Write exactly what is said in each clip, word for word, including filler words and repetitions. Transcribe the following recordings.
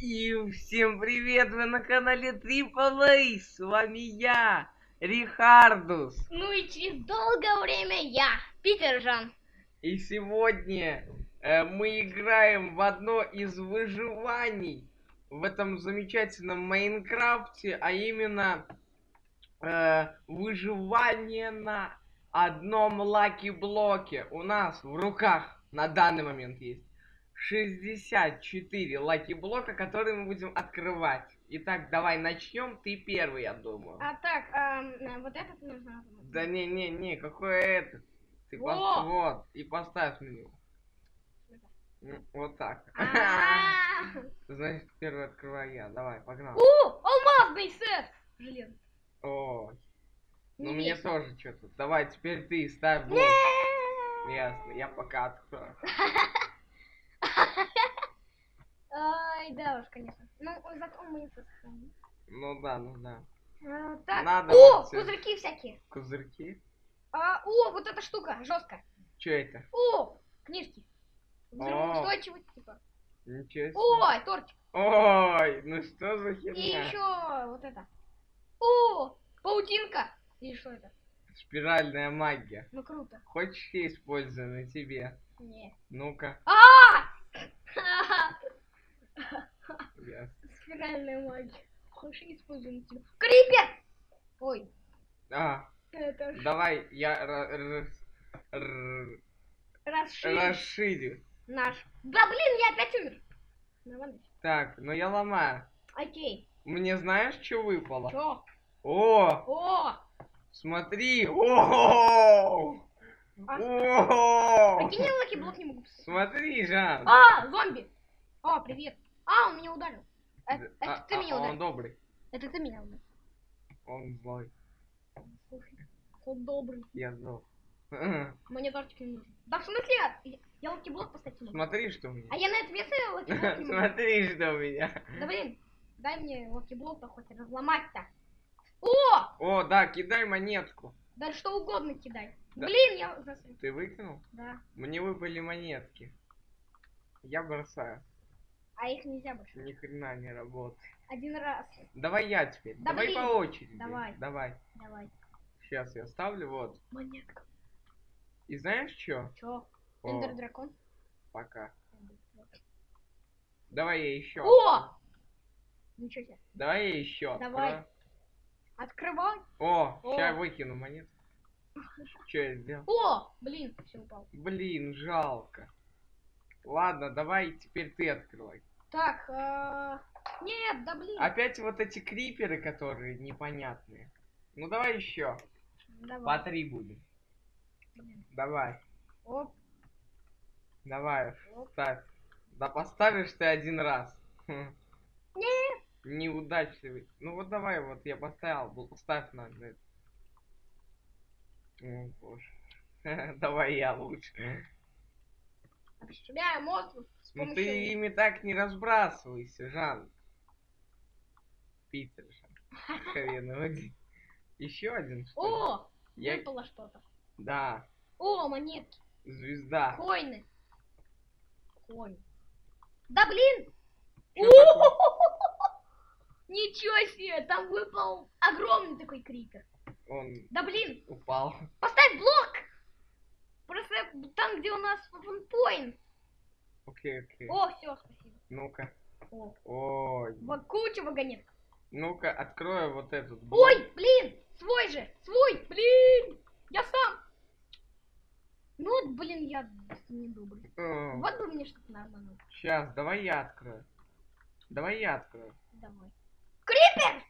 И всем привет, вы на канале Triple A, с вами я, Рихардус. Ну и через долгое время я, Питержан. И сегодня э, мы играем в одно из выживаний в этом замечательном Майнкрафте, а именно э, выживание на одном лаки-блоке. У нас в руках на данный момент есть шестьдесят четыре лаки-блока, которые мы будем открывать. Итак, давай начнем. Ты первый, я думаю. А так, эм, вот этот нужно. Да не-не-не, какой это? Ты Во! пос- вот, и поставь на него. Ну, вот так. А-а-а! Значит, первый открываю я. Давай, погнал. О, алмазный сет! Железный. О, ну Не мне весь. тоже что-то. Давай, теперь ты ставь блок. Не! Ясно, я пока открою. Ай, да уж, конечно. Ну, зато мы это сохраним. Ну да, ну да. А, так. Надо О, вот все- пузырьки всякие. Козырьки? А, о, вот эта штука, жесткая. Че это? О, книжки. О. Взрывоустойчивость, типа. Ничего себе. Ой, тортик. Ой, ну что за И херня? еще вот это. О, паутинка. Или что это? Спиральная магия. Ну круто. Хочешь, я использую на тебе? Не. Ну-ка. А! Ясно. Спиральная магия. Хочешь используем тебя? Крипер! Ой, А, это ж давай я ра- ра- р- расширить расширю. наш. Да блин, я опять умер. Нормально. Так, ну я ломаю. Окей. Мне знаешь, что выпало? Чё? О, О! смотри. О, А, о, прикинь, я лаки-блок не могу посмотреть. смотри, Жан. А, зомби! О, привет. А, он меня ударил. Это, А- это ты а меня он ударил. добрый. Это ты меня ударил. Он злой. Слушай, он добрый. Я злой. Мне тортик не нужен. Да в смысле? Я, я лаки-блок поставить не могу. Смотри, что у меня. А я на это место лаки-блок не могу. Смотри, что у меня. Да блин, дай мне лаки-блок-то хоть разломать-то. О! О, да, кидай монетку. Да что угодно кидай. Да. Блин, я засрал. Ты выкинул? Да. Мне выпали монетки. Я бросаю. А их нельзя больше. Ни хрена не работает. Один раз. Давай я теперь. Да Давай блин. по очереди. Давай. Давай. Давай. Сейчас я ставлю вот. Монетка. И знаешь что? Чё? Эндер дракон? Пока. Давай я еще. О! Ничего себе. Давай я еще. Давай. Открывай. О, О. сейчас выкину монетку. Что я сделал? О! Блин, все упал. Блин, жалко. Ладно, давай теперь ты открывай. Так, а, нет, да блин. Опять вот эти криперы, которые непонятные. Ну давай еще. По Давай. три будем. Блин. Давай. Оп. Давай, Оп. ставь. Да поставишь ты один раз. Хм. Нет. Неудачливый. Ну вот давай, вот я поставил. бл- Ставь на это. О, боже. Давай я лучше. Обстреляю монстров с Ну помощью... ты ими так не разбрасывайся, Жан. Питер, Жан. Хрен один. Еще один, что ли? О! Я- Выпало что-то. Да, О, монетки. звезда. Коины. Коин. Да блин! Чё такое? О! Ничего себе! Там выпал огромный такой крипер. Он Да блин! упал. Поставь блок! Просто там, где у нас фанпоинт. Окей, окей. О, все, спасибо. Ну-ка. О, Ой. вот куча вагонеток. Ну-ка, открою вот этот. Ой, блин! Свой же! Свой! Блин! Я сам! Ну вот, блин, я недобрый. Вот бы мне что-то нормальное. Сейчас, давай я открою. Давай я открою. Давай. Крипер!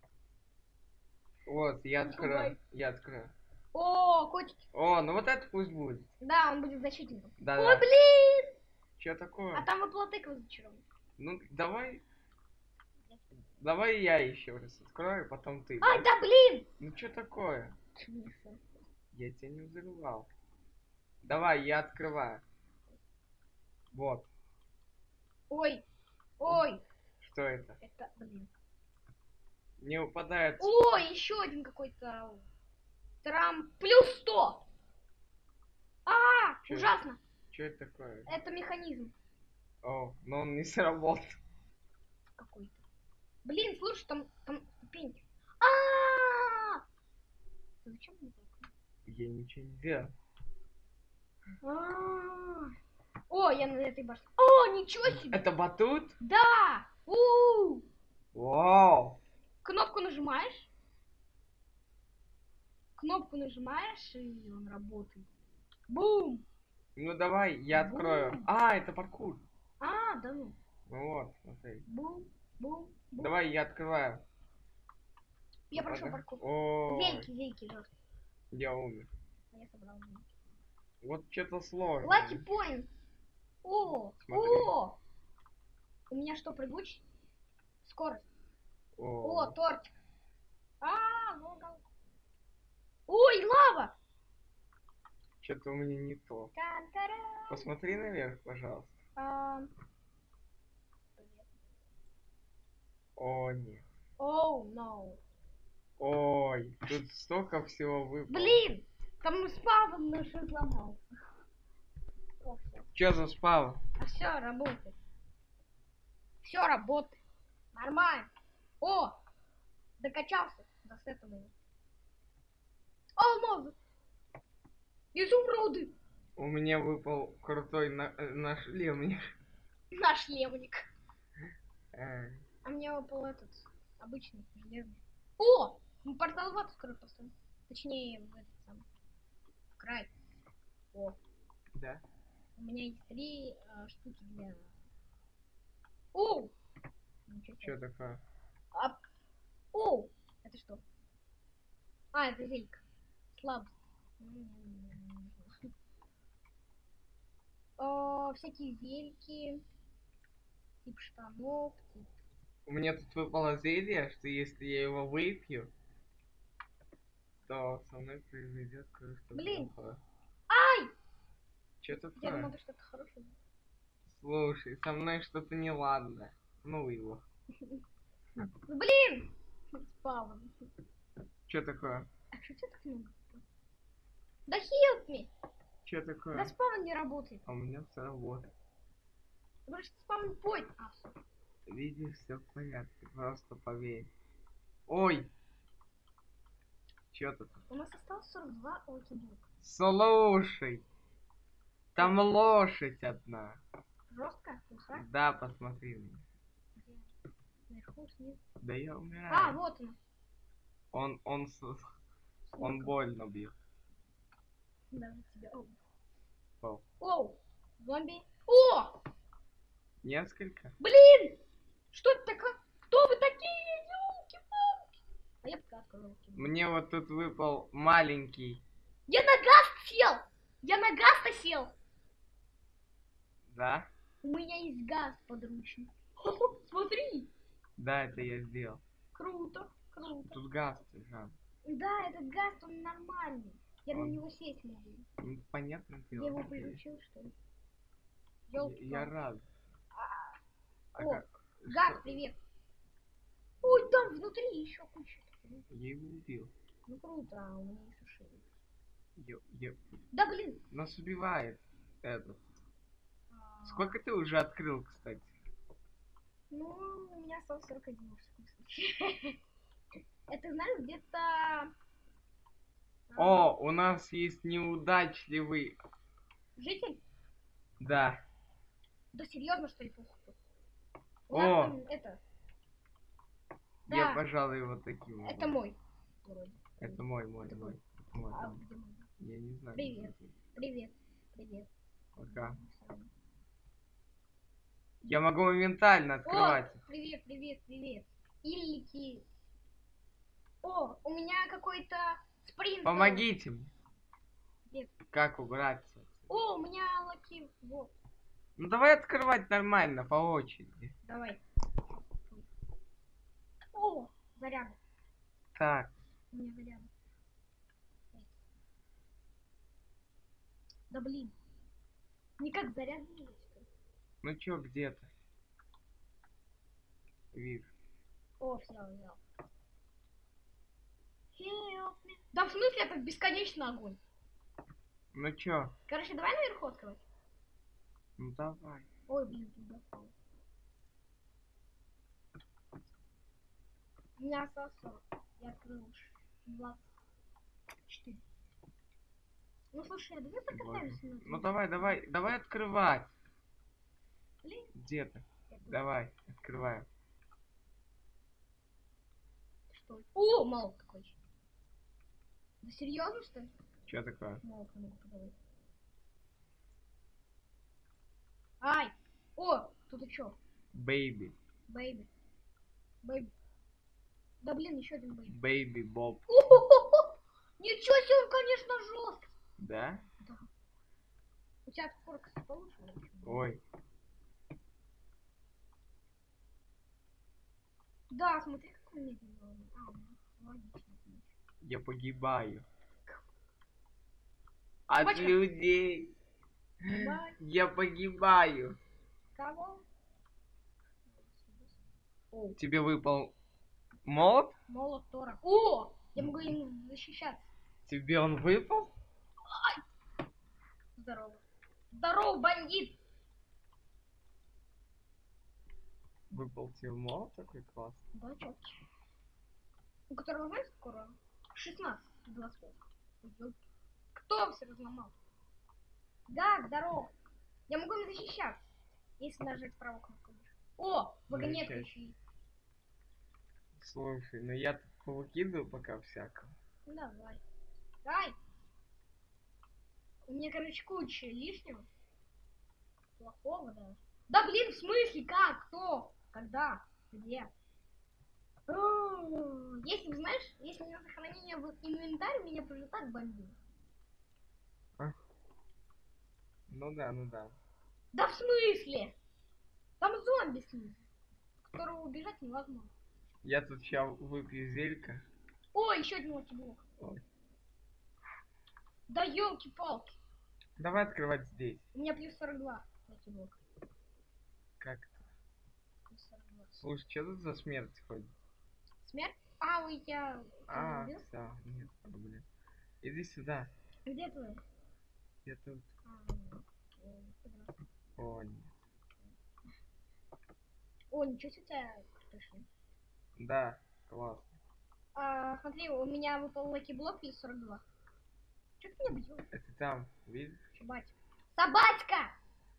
Вот, я открою. Давай. Я открою. О, котики. О, ну вот это пусть будет. Да, он будет защитником. Да, Ой, да. блин! Что такое? А там выпала тыква зачарованная. Ну, давай. Давай я еще раз открою, потом ты. Ай, да? да блин! Ну что такое? Я тебя не взрывал. Давай, я открываю. Вот. Ой, ой, Что это? это, блин. Не упадает. О, еще один какой-то. Трам плюс сто. А, Чё? ужасно. Что это такое? Это механизм. О, но он не сработал. какой-то. Блин, слушай, там, там ступеньки. А-а-а! Зачем мне так? Я ничего не делал. А-а-а! О, я на этой башне. О, ничего себе! Это батут? Да! У-у-у! Вау! Кнопку нажимаешь. Кнопку нажимаешь, и он работает. Бум! Ну давай, я открою. Бум. А, это паркур. А, да ну. Ну вот, смотри. Бум, бум, бум. Давай, я открываю. Я Ну, прошел пода- паркур. Ой, Зейки, зейки, жестко. я умер. А я собрал зейки. Вот что-то сложно. Лаки поинт. О, Смотри. о. У меня что, прыгучий? Скорость. О, О, тортик. А, ну да. Ой, лава. что-то у меня не то. Тан-таран. Посмотри наверх, пожалуйста. А, О, нет. Оу, no. Ой, тут столько всего выпало. Блин, там спавн наш сломался. О, все. Что за спал? А все работает. Все работает. Нормально. О, докачался до этого. Алмазы. Изумруды. У меня выпал крутой на, э, наш лемник. Наш левник. Э, А мне выпал этот обычный железный. О, мы портал в ад скоро поставим. Точнее, в этот самый. В край. О, Да. у меня есть три э, штуки для... О! Ничего себе. Что такое? А... О! Это что? А, это зелька. Слабость. О, всякие зельки. Тип штанов. Тип... У меня тут выпало зелье, что если я его выпью, то со мной произойдет кое-что Блин. плохое. Ай! Что Я такое? думала, что это хорошее. Слушай, со мной что-то неладное. Ну его. Блин! Спавн. Что такое? А что тебя так много? Да help me! Что такое? Да спавн не работает. А у меня все работает. Потому что спавн point. А, всё. Видишь, все в порядке, просто поверь. Ой! Что тут? У нас осталось сорок два локи-блока. Слушай! Там лошадь одна. Жестко? Уха? Да, посмотри на меня. Где? Наверху, снизу. Да я А, умираю. вот он. Он, он, с- он больно бьет. Да, тебя. Оу. Оу. Оу. Зомби. О! Несколько? Блин! Что это такое? Кто вы такие? Ёлки-палки. А я пока открою. Мне вот тут выпал маленький. Я на гаст сел! Я на гаста сел! Да? У меня есть газ подручный. Смотри! Да, это я сделал. Круто, круто. Тут газ, Жан. Да, этот газ, он нормальный. Я на Он- него сесть могу. Ну, понятное Я дело. его Я, приручил, что ли? я Ёлки-палки. рад. А О, как? Газ, Что? привет. Ой, там внутри еще куча. Я его убил. Ну круто, а у меня еще шея. Я, я... Да блин. Нас убивает этот. А, Сколько ты уже открыл, кстати? Ну, у меня осталось сорок один в всяком случае. Это, знаешь, где-то... а, О, у нас есть неудачливый. Житель? Да. Да серьезно, что ли, плохо? У О! нас там это... Я, Да, пожалуй, вот таким. это вот. мой. Вроде. Это мой, мой, Это мой. мой. Это мой, А мой. где мой? Я не знаю. Привет. где ты. Привет. Привет. Пока. Я могу моментально открывать. О, привет, привет, привет. Иллики. О, у меня какой-то спринт. Помогите мне. Нет. Как убраться? О, у меня лаки. Вот. Ну давай открывать нормально, по очереди. Давай. О, заряд. Так. У меня заряд. Да блин. Никак заряд не есть. Ну чё, где-то? Вижу. О, взял, взял. Help me. Да в смысле это бесконечный огонь? Ну чё? Короче, давай наверху открывать. Ну давай. Ой, блин, тут достал. У меня осталось сорок. Я открыл двадцать четыре. Ну слушай, давай покатаемся. На Ну давай, давай, давай открывать. Блин. Где ты? Это... Давай, открываем. Что? О, молот такой. Да серьезно, что ли? Что такое? Молот не могу подавать. Ай! О, тут что? Бэйби. Бэйби. Бэйби. Да блин, еще один бэйби. Бэйби Боб. Ничего себе, он, конечно, жесткий. Да? Да. У тебя форкс получше? Ой. Да, смотри, какой медленный. А, ну, логично. Я погибаю. От Бачка. людей. Бать. Я погибаю. Кого? О, Тебе выпал молот? молот Тора. О, я могу им защищаться. Тебе он выпал? Здорово. Здорово, бандит. Выпал тебе молот такой классный? Да, чётки. У которого, знаешь, скоро? шестнадцать, двадцать пять. Кто все разломал? Да, здорово. Я могу им защищаться, если нажать правую кнопку. О, вагонетка еще есть. Слушай, ну я тут повыкидываю пока всякого. Ну, давай. Дай. У меня, короче, куча лишнего. Плохого, да. Да блин, в смысле? Как? Кто? Когда? Где? Если бы, знаешь, если на сохранение в инвентарь, меня бы уже так бомбило. А? Ну да, ну да. Да в смысле? Там зомби снизу, которого убежать невозможно. Я тут сейчас выпью зелька. О, еще один локиблок. Да елки-палки. Давай открывать здесь. У меня плюс сорок два локиблок. Как это? Плюс сорок два. Слушай, что тут за смерть ходит? Смерть? А, ой, я... А, все, нет проблем. Иди сюда. Где твой? Я тут. А, О, нет. О, ничего себе у тебя пришли. Да, классно. А, смотри, у меня выпал лаки-блок плюс сорок два. Че ты меня бьешь? Это там, видишь? Собачка. Собачка!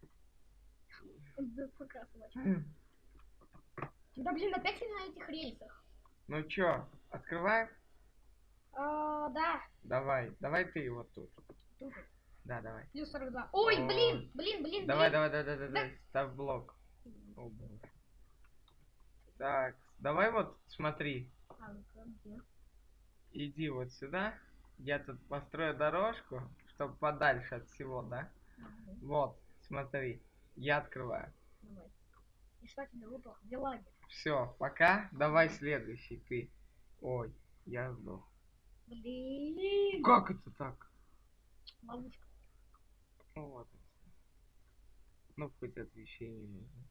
Да, пока, собачка. Да блин, опять я на этих рельсах. Ну чё, открываем? А, да. Давай, давай ты вот тут. Тут. Да, давай. Плюс сорок два. Ой, О. блин, блин, блин, Давай, блин. давай, давай, давай, давай. Ставь блок. О, боже. Так, давай вот смотри. А, ну-ка, где? Иди вот сюда. Я тут построю дорожку, чтобы подальше от всего, да? Ага. Вот, смотри. Я открываю. Давай. И что тебе выпало? Где лагерь? Все, пока. Давай следующий ты. Ой, я сдох. Блин. Как это так? Ловушка. Ну вот. Ну, хоть от вещей не нужно.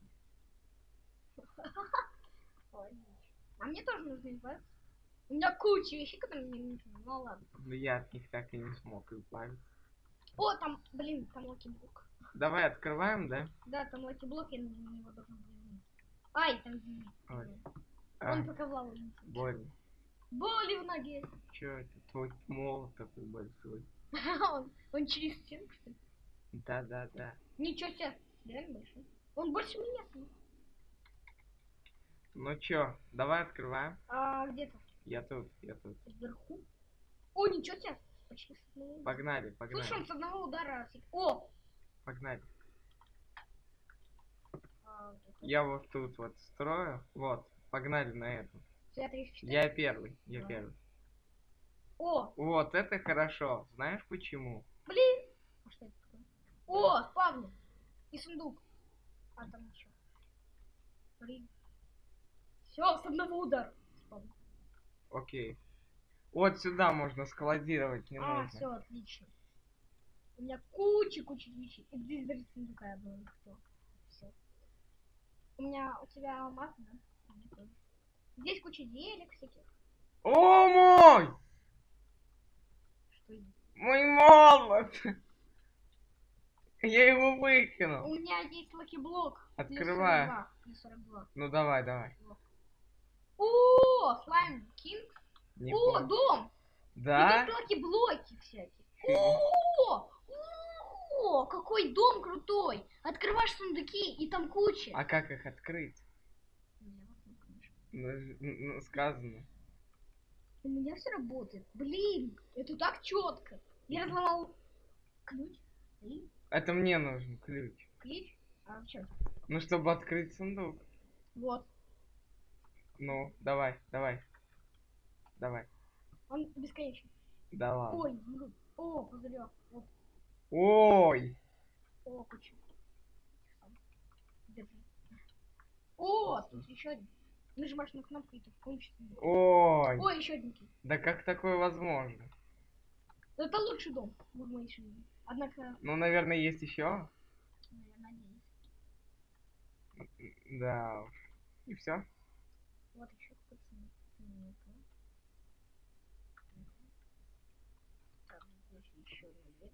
Ой, а мне тоже нужно избавиться. У меня куча вещей, которые мне не нужны. Ну ладно. Но я от них так и не смог избавиться. О, там, блин, там локи-блок. Давай открываем, да? Да, там локи-блок, я на него должен взглянуть. Ай, там змеи. Ой. Он А, пока в лаву не больно. Боли в ноге. Чё это? Твой молот такой большой. он, он через стенку, что ли? Да, да, да. Ничего себе. Реально большой. Он больше меня. Ну чё, давай открываем. А где-то Я тут, я тут. вверху. О, ничего себе. Почти с одного удара. Погнали, погнали. Слушай, он с одного удара. всег- О! Погнали. А, где-то. Я вот тут вот строю. Вот, погнали на эту. Всё, тридцать четыре. Я первый, я Да. первый. О, Вот, это хорошо. Знаешь почему? блин. А что это такое? О, спавнер. И сундук. А там ничего. Блин. Все, с одного удара. Спавнер. Окей. Вот сюда можно складировать, не А, нужно. все, отлично. У меня куча-куча вещей. И здесь даже сундука я одного не хотел. Все. У меня, у тебя алмаз, да? У меня тоже. Здесь куча денег всяких. О, мой! Что здесь? Мой молот! Я его выкинул. У меня есть лаки-блок. Открываю. Плюс сорок два. Ну давай, давай. О, слайм кинг. О, Неплохо. дом. Да? И тут блоки всякие. О, о, какой дом крутой. Открываешь сундуки, и там куча. А как их открыть? Ну, ж- ну, сказано. У меня все работает. Блин, это так четко. Я разломал ключ. И Это мне нужен ключ. ключ. А что? Ну, чтобы открыть сундук. Вот. Ну, давай, давай. Давай. Он бесконечный. Да ладно. Ой, ну, о, пузырек. Вот. Ой! О, куча. Держи. О, тут еще один. Нажимаешь на кнопку, и ты включишь. Ой! Ой, еще один. Да как такое возможно? Это лучший дом в моей жизни. Однако, Ну, наверное, есть еще. я надеюсь. Да уж. И все? Вот еще какой-то. Так, здесь еще одна дверь.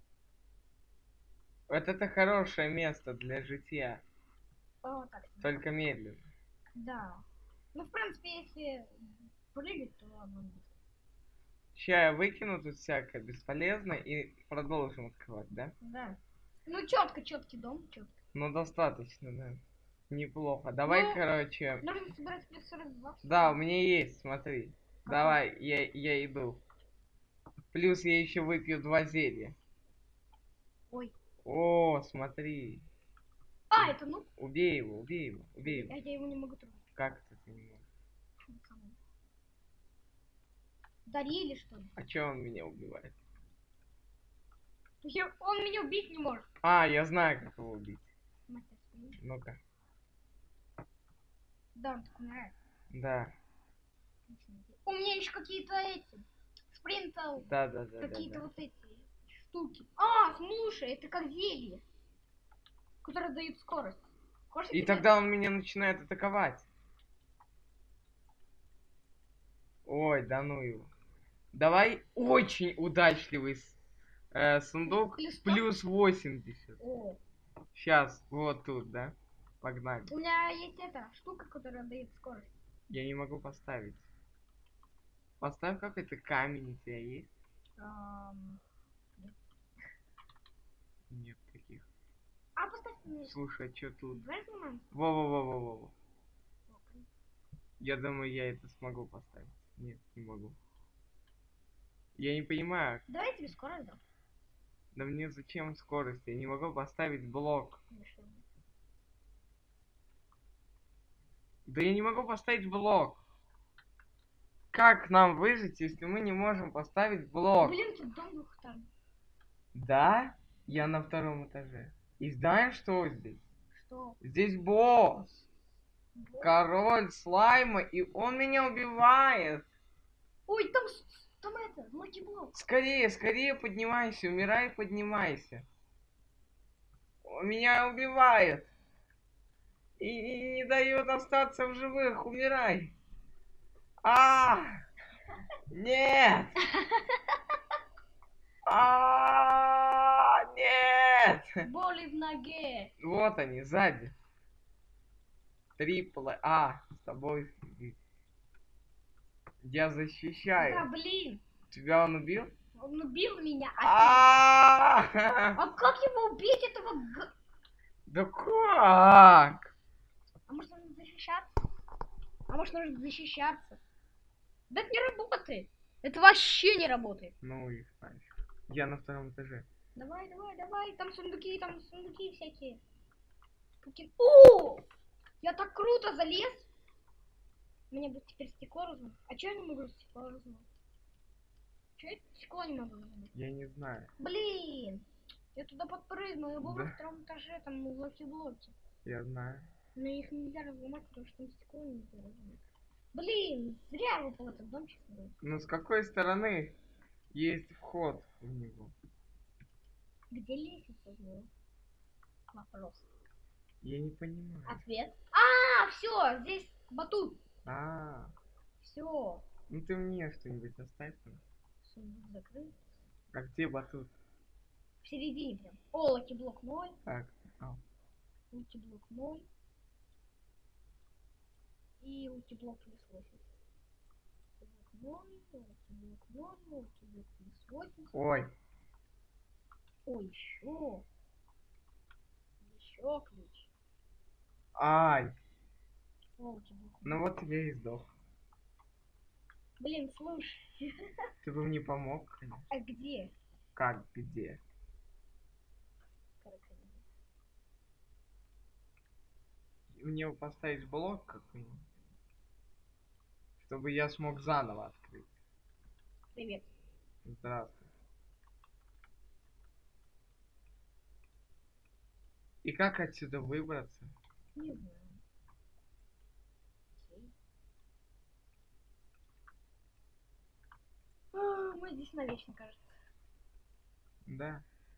Вот это хорошее место для житья. О, так. Только медленно. Да. Ну, в принципе, если прыгать, то оно будет. Сейчас я выкину тут всякое бесполезное и продолжим открывать, да? Да. Ну, четко, четкий дом, четко. Ну, достаточно, да. Неплохо. Давай, Ну, короче... Нужно собирать плюс сорок два. Да, у меня есть, смотри. Какой? Давай, я, я иду. Плюс я еще выпью два зелья. Ой. О, смотри. А, это ну. Убей его, убей его, убей А его. я его не могу трогать. Как это ты не можешь? Дарили, что ли? А че он меня убивает? Я- Он меня убить не может. А, я знаю, как его убить. Мастер спринт. Ну-ка. Да, он так умирает. Да. У меня еще какие-то эти. Спринтал. Да, да, да, да, Какие-то да. вот эти штуки. А, слушай, это как зелье. Которое дает скорость. Хочешь, я И тебе- тогда он меня начинает атаковать. Ой, да ну его. Давай очень удачливый с- э, сундук. Плюс сто? Плюс восемьдесят. О, Сейчас, вот тут, да? Погнали. у меня есть эта штука, которая дает скорость. Я не могу поставить. Поставь какой-то камень у тебя есть? Ам, Нет таких. А, поставь мне. Слушай, а что тут? Давай взломаем. Во-во-во-во-во. Я думаю, я это смогу поставить. Нет, не могу. Я не понимаю. Давай я тебе скорость дам. Да мне зачем скорость? Я не могу поставить блок. Или что? Да я не могу поставить блок. Как нам выжить, если мы не можем поставить блок? Блин, тут дом двухэтажный. Да? Я на втором этаже. И знаешь, что здесь? Что? Здесь босс. Вот. Король слайма, и он меня убивает. Ой, там, с- там это, лаки-блок. Скорее, скорее поднимайся, умирай, поднимайся. Он меня убивает. И, и не дает остаться в живых, умирай. А! Нет! А! Нет! Боли в ноге. Вот они, сзади. Трипл А, с тобой. Я Да, защищаю. блин. Тебя он убил? Он убил меня. А, А! а как его убить, этого г... Да как? А может нужно защищаться? А может нужно защищаться? Да это не работает. Это вообще не работает. Ну их нафиг. Я на втором этаже. Давай, давай, давай. Там сундуки, там сундуки всякие. Какие- О! Я так круто залез. Мне будет теперь стекло разломать. А чё я не могу стекло разломать? Чё я стекло не могу разломать? Я не знаю. Блин! Я туда подпрыгнул, я был Да. на втором этаже, там блоки-блоки. Я знаю. Но их нельзя разломать, потому что там стекло нельзя разломать. Блин, зря я выпал этот домчик. Ну с какой стороны есть вход в него? Где лестница была? Вопрос. Я не понимаю. Ответ. А, все, здесь батут. А, Все. ну ты мне что-нибудь оставь там. Сундук закрыт. А где батут? В середине прям. О, лаки-блок ноль. Так. А. Лаки-блок ноль. И ультиблок плюс восемьдесят. ноль, ультиблок ноль, ультиблок плюс восемьдесят. Ой. Ой, еще. Еще ключ. Ай. Ультиблок. Ну вот я и сдох. Блин, слушай. Ты бы мне помог, конечно. А где? Как где? Мне поставить блок какой-нибудь, чтобы я смог заново открыть. Привет. Здравствуй. И как отсюда выбраться? Не знаю. А, мы здесь навечно, кажется. Да.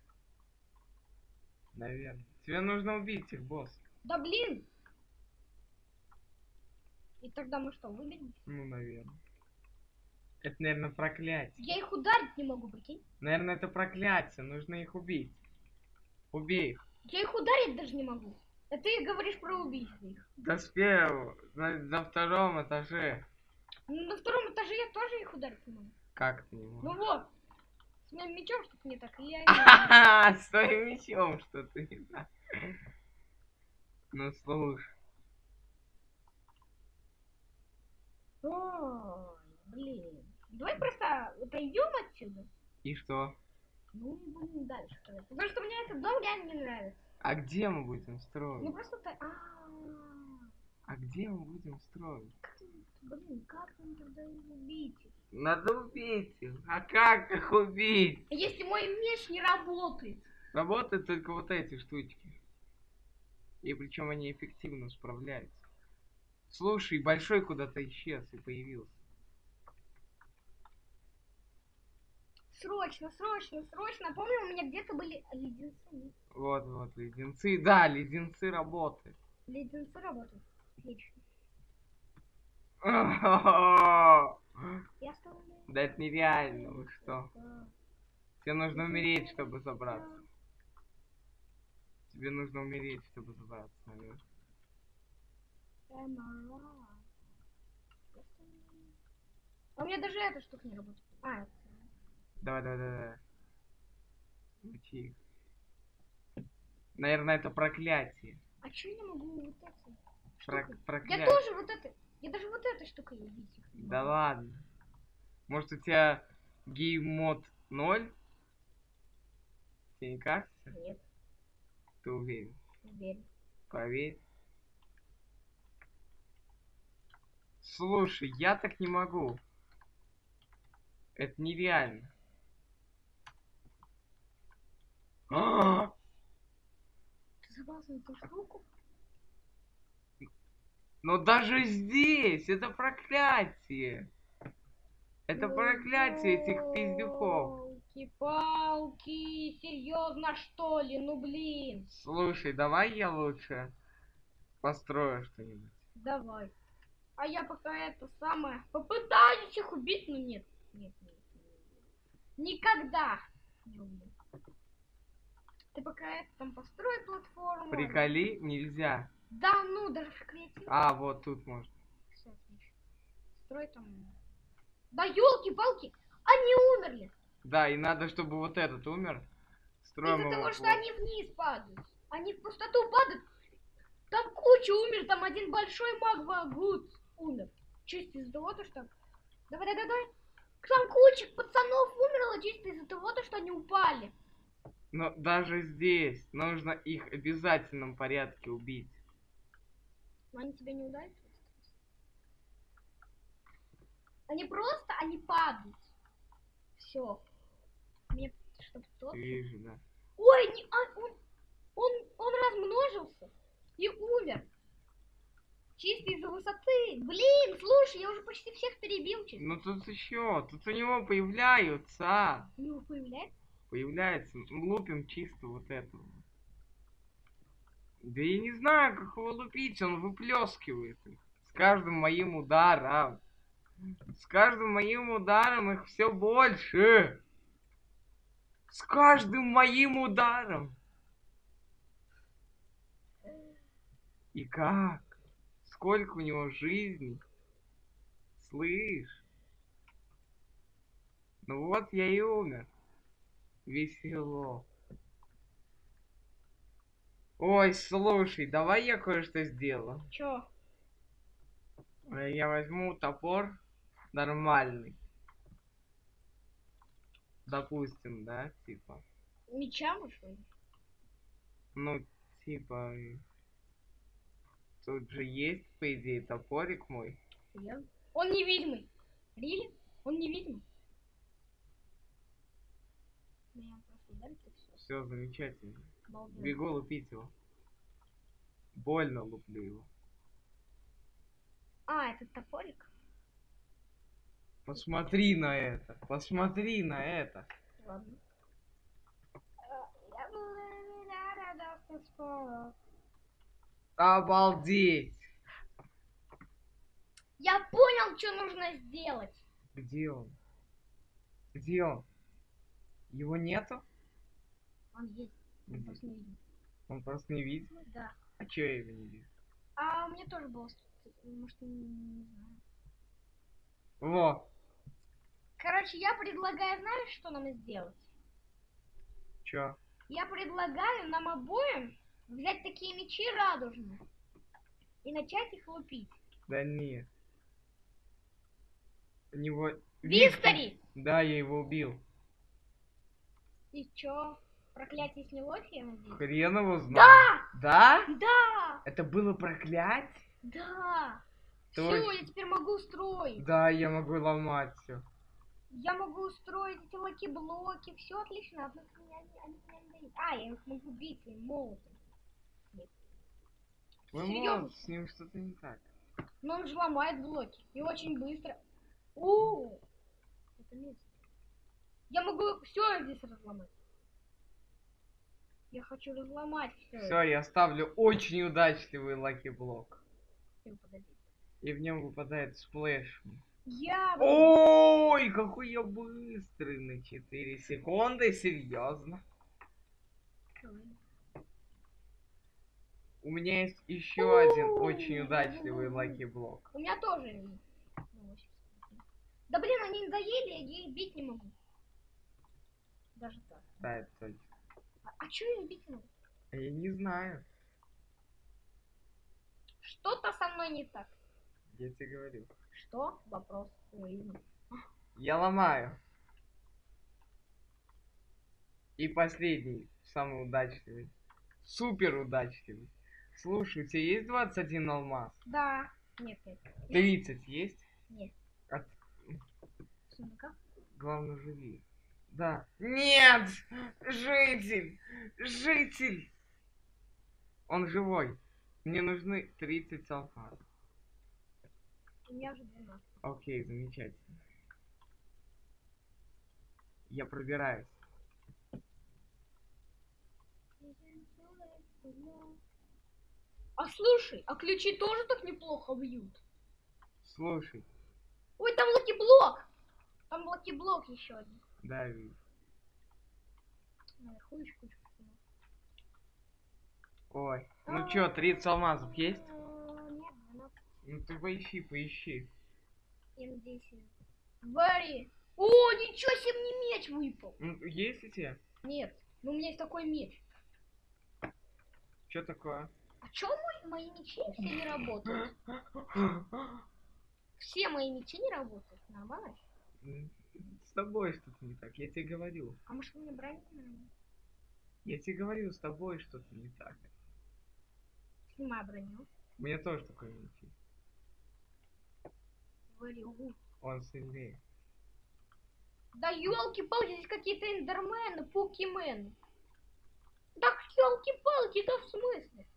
Наверное. Тебе нужно убить их, босс. Да блин! И тогда мы что, выберемся? Ну, наверное. Это, наверное, проклятие. Я их ударить не могу, прикинь. Наверное, это проклятие. Нужно их убить. Убей их. Я их ударить даже не могу. А ты говоришь про убийство их. До первого, на, на втором этаже. Ну, на втором этаже я тоже их ударить не могу. Как ты не Ну можешь? вот. С моим мечом что-то не так. Я Ага, с твоим мечом что-то не так. Ну, слушай. Ой, блин. Давай просто отойдем отсюда. И что? Ну, будем дальше строить. Потому что мне этот дом реально не нравится. А где мы будем строить? Ну просто ты... А-а-а. А где мы будем строить? Блин, как нам тогда их убить? Надо убить их. А как их убить? Если мой меч не работает. Работают только вот эти штучки. И причем они эффективно справляются. Слушай, большой куда-то исчез и появился. Срочно, срочно, срочно. Помню, у меня где-то были леденцы. Вот, вот, леденцы. Да, леденцы работают. Леденцы работают. Отлично. Я оставляю. Да это нереально, вы что? Тебе нужно умереть, чтобы забраться. Тебе нужно умереть, чтобы забраться, наверное. А у меня даже эта штука не работает. А, это... Давай, давай, давай, давай. Учи их. Наверное, это проклятие. А чё я не могу вот это? Про проклятие. Я тоже вот это. Я даже вот этой штукой убить их не Да могу. ладно. Может, у тебя геймод ноль? Тебе не кажется? Нет, Ты уверен? уверен. Проверь. Слушай, я так не могу. Это нереально. А! Ты забрался на эту штуку? Но даже здесь это проклятие. Это Ну, проклятие этих пиздюков. Ёлки-палки, серьезно что ли? Ну блин. Слушай, давай я лучше построю что-нибудь. Давай. А я пока это самое попытаюсь их убить, но нет. Нет, нет, нет. Никогда не убью. Ты пока это там построй платформу. Приколи нельзя. Да ну, даже в креативе. А, вот тут можно. Кстати, строй там. Да елки-палки, они умерли. Да, и надо, чтобы вот этот умер. Строим Из-за его того, что вот. они вниз падают. Они в пустоту падают. Там куча умер, там один большой маг Вагут умер. Чисто из-за того, что... Давай, давай, давай. Там куча пацанов умерло чисто из-за того, что они упали. Но даже здесь нужно их в обязательном порядке убить. Но они тебя не ударят? Они просто, они падают. Все. Мне, чтобы тот... Вижу, да. Ой, не, а, он, он, он размножился и умер. Чисто из-за высоты. Блин, слушай, я уже почти всех перебил чисто. Ну тут еще, тут у него появляются. У него появляется? Появляется. Лупим чисто вот этого. Да я не знаю, как его лупить, он выплескивает их. С каждым моим ударом. С каждым моим ударом их все больше. С каждым моим ударом. И как? сколько у него жизней. Слышь? Ну вот я и умер. Весело. Ой, слушай, давай я кое-что сделаю. Чё? Э, Я возьму топор нормальный. Допустим, да, типа. Меча, мы что ли? Ну, типа. э, Тут же есть, по идее, топорик мой. Серьёзно? Он невидимый. Рили? Он невидимый. Меня просто ударит и всё. Все замечательно. Обалденно. Бегу лупить его. Больно луплю его. А, это топорик? Посмотри на это. Посмотри на это. Ладно. Я буду рада спать. Обалдеть. Я понял, что нужно сделать. Где он? Где он? Его нету? Он есть. Он Где? просто не видим. Он просто не видит? Да. А чё я его не вижу? А мне тоже было... с- Может, не, не знаю. Во. Короче, я предлагаю, знаешь, что нам сделать? Чё? Я предлагаю нам обоим взять такие мечи радужные и начать их лупить. Да нет. У него... Вистари! Да, я его убил. И чё? Проклятие снялось, я надеюсь? Хрен его знает. Да! Да? Да! Это было проклятие? Да! Все, Точно. я теперь могу устроить. Да, я могу ломать все. Я могу устроить эти лаки-блоки. Все отлично. Однако меня, они, они меня не дают. А, я их могу бить своим молотом. Нет. Твой Серьезно? молот, с ним что-то не так. Но он же ломает блоки. И очень быстро. О, это место. Я могу все здесь разломать. Я хочу разломать все. Все, я ставлю очень удачливый лаки-блок. Подожди. И в нем выпадает сплэш. Я... Ой, какой я быстрый на четыре секунды, серьезно. У меня есть еще один очень удачливый лаки-блок. У меня тоже есть. Да блин, они надоели, я их бить не могу. Даже так. Да, это точно. А, а чё я их бить не могу? А я не знаю. Что-то со мной не так. Я тебе говорю. Что? Вопрос. Ой. Я ломаю. И последний, самый удачливый. Супер удачливый. Слушай, у тебя есть двадцать один алмаз? Да. Нет, нет. тридцать есть? Нет. От... Сундука? Главное, живи. Да. Нет! Житель! Житель! Он живой. Мне нужны тридцать алмазов. У меня уже двенадцать. Окей, замечательно. Я пробираюсь. А слушай, а ключи тоже так неплохо бьют. Слушай. Ой, там лаки-блок! Там лаки-блок еще один. Да, вижу. Наверху еще куча пацанов. Ой. Ну чё, тридцать алмазов есть? А, Нет, двенадцать. Ну ты поищи, поищи. Я надеюсь. Вари! О, ничего себе, мне меч выпал. Ну, есть у тебя? Нет, ну у меня есть такой меч. Что такое? А чё мои, мои мечи все не работают? Все мои мечи не работают, нормально? С тобой что-то не так, я тебе говорю. А может мне бронить надо? Я тебе говорю, с тобой что-то не так. Снимай броню. У меня тоже такой меч есть. Говорю. Он сильнее. Да елки-палки, здесь какие-то эндермены, покемены. Так елки-палки, да в смысле?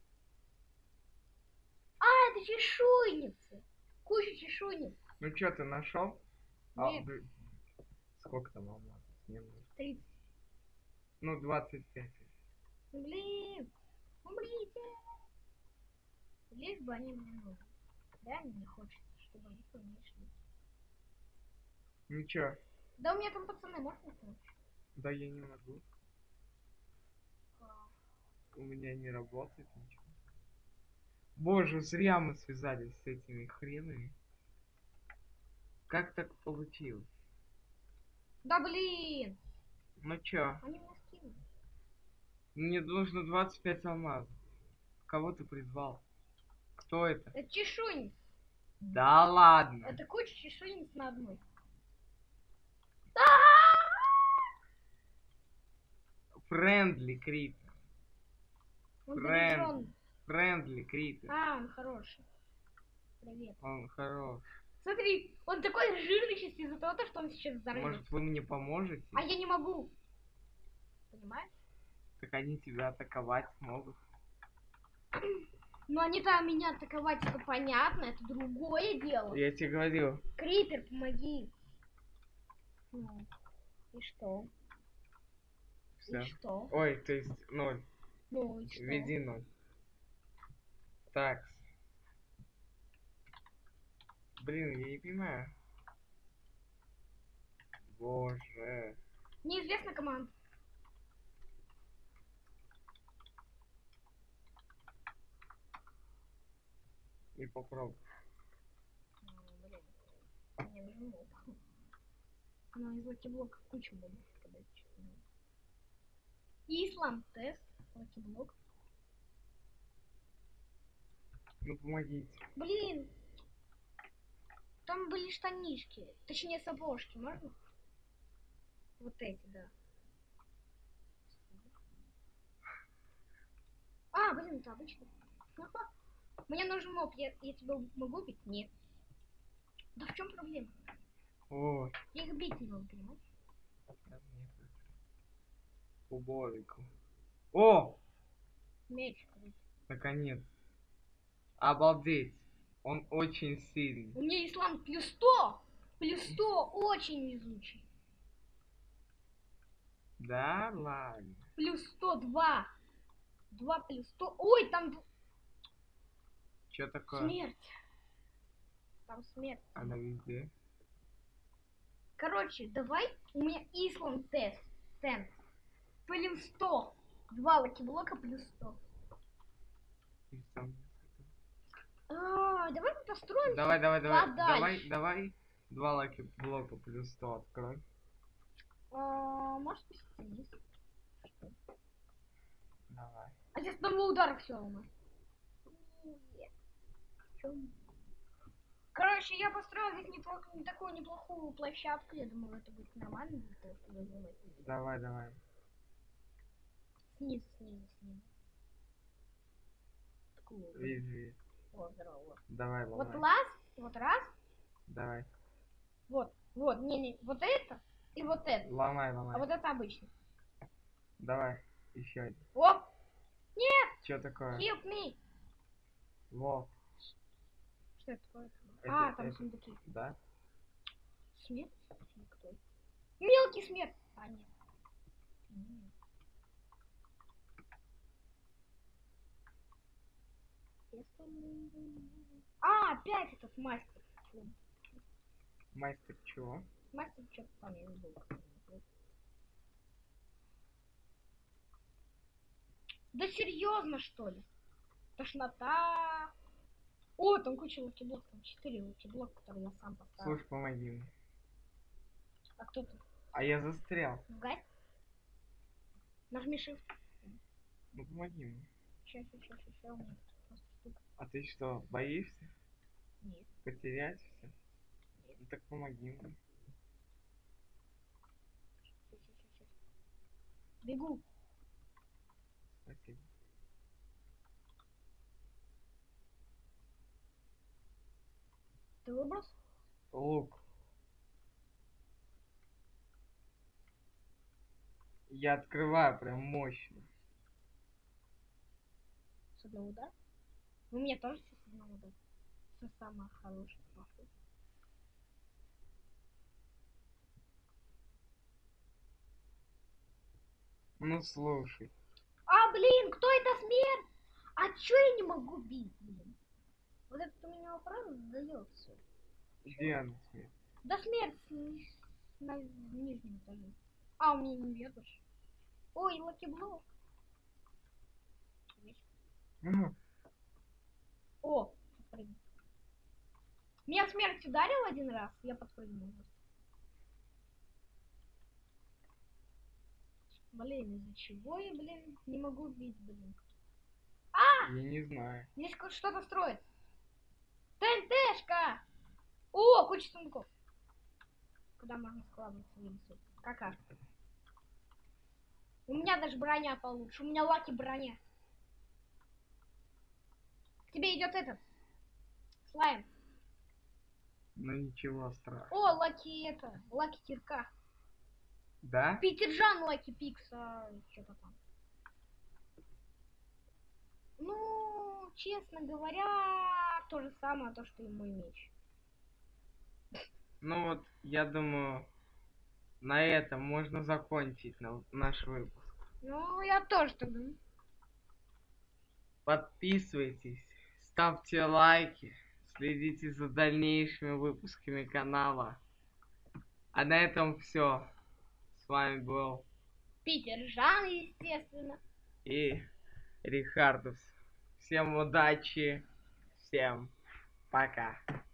А, это чешуйницы. Куча чешуйниц. Ну что, ты нашел? А, Нет. блин. Сколько там алмазов? Мне нужно. тридцать. Ну, двадцать пять. Блин, умрите. Лишь бы они мне нужны. Реально не хочется, чтобы они ко мне шли. Ну чё? Да у меня там пацаны, можно помочь? Да я не могу. У меня не работает ничего. Боже, зря мы связались с этими хренами. Как так получилось? Да блин! Ну чё? Они меня скинули. Мне нужно двадцать пять алмазов. Кого ты призвал? Кто это? Это чешуйниц. Да ладно. Это куча чешуйниц на одной. Френдли крипер. Он Френд. заряжен. Френдли крипер. А, он хороший. Привет. Он хорош. Смотри, он такой жирный сейчас из-за того, что он сейчас взорвется. Может, вы мне поможете? А я не могу. Понимаешь? Так они тебя атаковать могут. Ну они-то меня атаковать, это понятно, это другое дело. Я тебе говорил. Крипер, помоги. Ну, и что? Все. И что? Ой, то есть ноль. Ну, и что? Введи ноль. Так. Блин, я не понимаю. Боже. Неизвестная команда. И попробуй. Ну, блин, я даже не мог. Но из лакиблоков кучу буду подать. Ислам тест, лакиблок. Ну помогите. Блин, там были штанишки, точнее сапожки, можно? Вот эти, да. А, блин, это обычно. Мне нужен моб, я, я тебя могу бить? Нет. Да в чем проблема? Ой. Я их бить не могу, понимаешь? Уборику. О! Меч. Короче. Наконец. Обалдеть. Он очень сильный. У меня ислам плюс сто! Плюс сто очень везучий. Да ладно. Плюс сто два. два плюс сто. Ой, там Чё такое? смерть. Там смерть. Она везде. Короче, давай у меня ислам тест. Тест. Плюс сто. Два лакиблока плюс сто. И сам. А, давай мы построим. Давай, давай, давай. подальше. Давай, давай. Два лаки блока плюс сто открой. А, можешь спуститься вниз? Давай. А здесь с одного удара все ломает. Короче, я построил здесь неплох... такую неплохую площадку. Я думаю, это будет нормально для того, чтобы взломать. Давай, давай. Снизу, снизу, снизу. Такую. Вижу, вижу. Вот, здорово, вот. Давай, Вот ломай. раз, вот раз, Давай. вот, вот, не-не, вот это и вот это. Ломай, ломай. А вот это обычно. Давай. Еще один. Оп! Нет! Что такое? Help me! Вот. Что это такое? Это- а, там это- сундуки. Да? Смерть? Никто. Мелкий смерть! А, нет. М. А, опять этот мастер. Фу. Мастер чего? Мастер что-то там, я забыл. как его зовут. Да серьезно, что ли? Тошнота. О, там куча лакиблоков, там четыре лакиблока, которые я сам поставил. Слушай, помоги мне. А кто тут? А я застрял. Гай? Нажми shift. Ну помоги мне. Сейчас, сейчас, сейчас, у меня тут просто штука. А ты что, боишься Нет, потерять все? нет. Ну так помоги мне. Щас, щас, щас, щас. Бегу. Спасибо. Ты выброс? Лук. Я открываю прям мощно. С одного удара? У меня тоже все с одного удара. Все самое хорошее. Похоже. Ну слушай. А, блин, кто это смерть? А чё я не могу бить, блин? Вот этот у меня вопрос задает все. Где она смерть? Да смерть с ни- на нижнем этаже. А, у меня не бьет больше. Ой, лакиблок. Ну, О, подпрыгнул. Меня смерть ударил один раз, я подпрыгнул. Блин, из-за чего я, блин, не могу убить, блин? А! Я не знаю. Здесь что-то строит. ТНТшка! О, куча сундуков. Куда можно складывать свои ресурсы? Какашка. У меня даже броня получше. У меня лаки броня. К тебе идет этот. Слайм. Ну ничего страшного. О, лаки это. Лаки кирка. Да? Питержан лаки пикса. Что-то там. Ну, честно говоря, то же самое, то, что и мой меч. Ну вот, я думаю, на этом можно закончить на- наш выпуск. Ну, я тоже так думаю. Подписывайтесь, ставьте лайки, следите за дальнейшими выпусками канала. А на этом все. С вами был Питержан, естественно. и Рихардус. Всем удачи, всем пока.